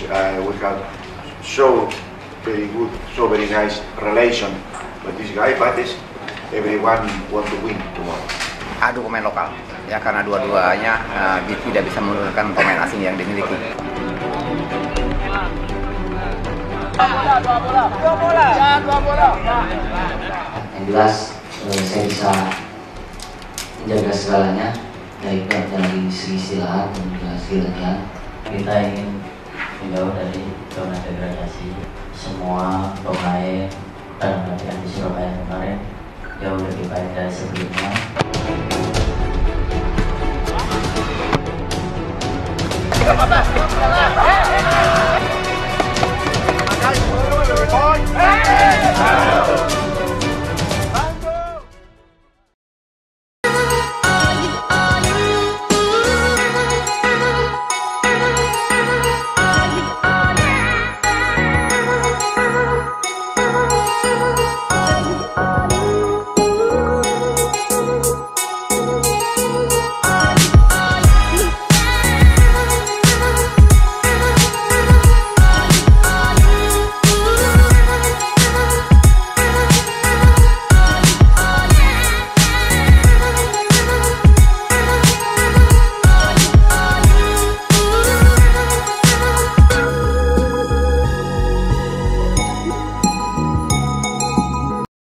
we have so very good, so very nice relation with this guy, but everyone want to win tomorrow. Adu pemain lokal, ya karena dua-duanya tidak bisa menurunkan pemain asing yang dimiliki. Dua bola. Yang jelas saya bisa menjaga segalanya dari segi istirahat dan juga segi latihan. Kita ingin menjauh dari zona degradasi. Semua pemain dan latihan di Surabaya kemarin jauh lebih baik dari sebelumnya.